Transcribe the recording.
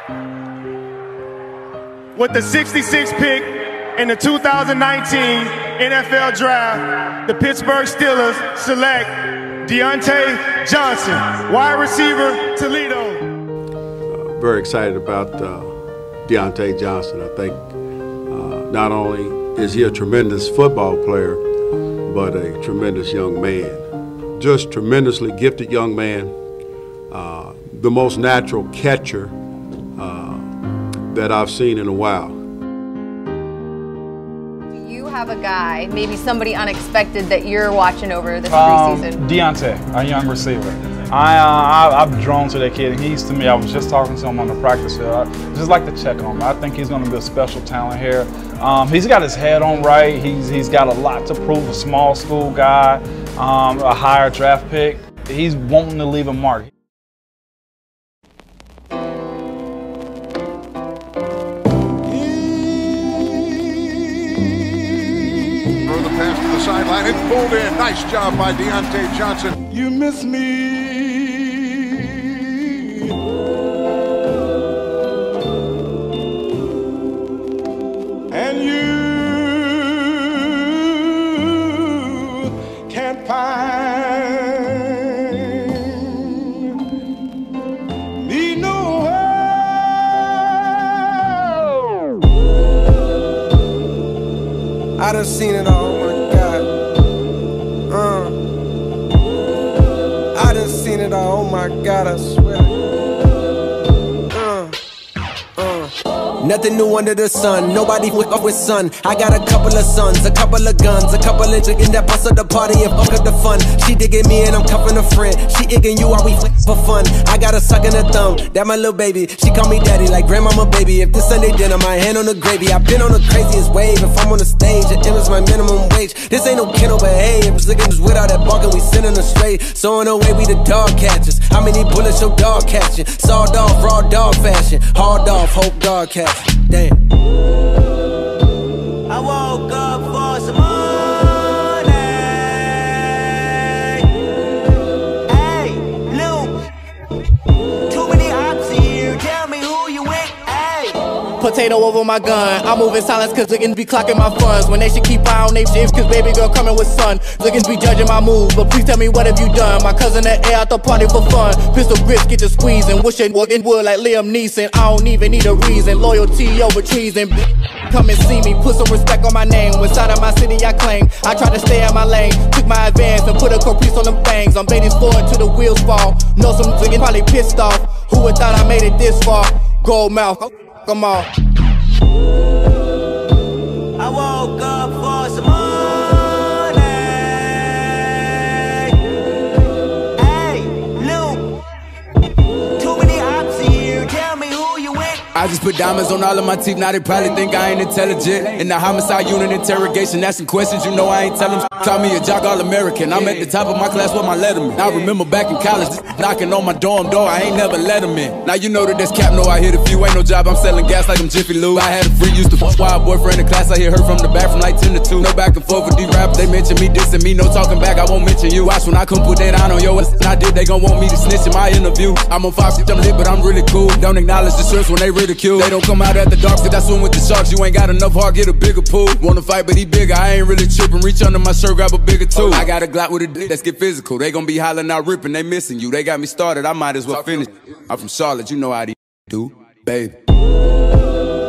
With the 66th pick in the 2019 NFL Draft, the Pittsburgh Steelers select Diontae Johnson, wide receiver, Toledo. Very excited about Diontae Johnson. I think not only is he a tremendous football player, but a tremendous young man. Just tremendously gifted young man, the most natural catcher that I've seen in a while. Do you have a guy, maybe somebody unexpected that you're watching over this preseason? Diontae, a young receiver. I'm drawn to that kid, and he's to me. I was just talking to him on the practice field. I just like to check on him. I think he's going to be a special talent here. He's got his head on right. He's got a lot to prove. A small school guy, a higher draft pick. He's wanting to leave a mark. Pass to the sideline and pulled in. Nice job by Diontae Johnson. You miss me. And you can't find me nowhere. I done seen it all. I done seen it all, oh my God, I swear. Nothing new under the sun, nobody with son. I got a couple of sons, a couple of guns, a couple of chickens that bust up the party and fuck up the fun. She digging me and I'm cuffing a friend. She igging you while we for fun. I got a suck in her thumb, that my little baby. She call me daddy like grandmama baby. If this Sunday dinner, my hand on the gravy. I've been on the craziest wave. If I'm on the stage, it was my minimum wage. This ain't no kennel, but hey, if it's looking just without that barking, we sending her straight. So in a way, we the dog catchers. How many bullets your dog catching? Sawed off, raw dog fashion. Hard off, hope dog catching. Damn. I woke up for some money. Hey, Luke. Too many ops here. Tell me who you with. Hey. Potato over my gun. I'm moving silence cause niggas be clocking my funds. When they should keep eye on they shit cause baby girl coming with sun. Niggas be judging my moves, but please tell me what have you done? My cousin at air out the party for fun. Pistol grips get to squeezing. Wishing walking wood like Liam Neeson. I don't even need a reason. Loyalty over treason. Come and see me, put some respect on my name. Inside of my city I claim. I try to stay in my lane. Took my advance and put a caprice on them things. I'm baiting forward till the wheels fall. Know some niggas probably pissed off. Who would thought I made it this far? Gold mouth, come on. I woke up for some money. Hey, Luke. Too many ops here. Tell me who you with. I just put diamonds on all of my teeth, now they probably think I ain't intelligent. In the homicide unit interrogation, asking questions, you know I ain't telling. Call me a jock all-American, I'm at the top of my class with my letterman. I remember back in college, knocking on my dorm door, I ain't never let him in. Now you know that that's cap, no, I hit a few, ain't no job, I'm selling gas like I'm Jiffy Lube. I had a free, used to fuck wild boyfriend in class, I hear her from the back from like 10 to 2. No back and forth with these rappers, they mention me, dissing me, no talking back, I won't mention you. Watch when I come put that on your ass, and I did, they gon' want me to snitch in my interview. I'm on 5 shit, I'm lit, but I'm really cool. Don't acknowledge the shirts when they ridicule. They don't come out at the dark, cause I swim with the sharks, you ain't got enough heart, get a bigger pool. Wanna fight, but he bigger, I ain't really tripping, reach under my shirt, grab a bigger tool. I got a Glock with a dick, let's get physical. They gon' be hollering out ripping, they missing you. They got me started, I might as well finish. I'm from Charlotte, you know how they do, baby.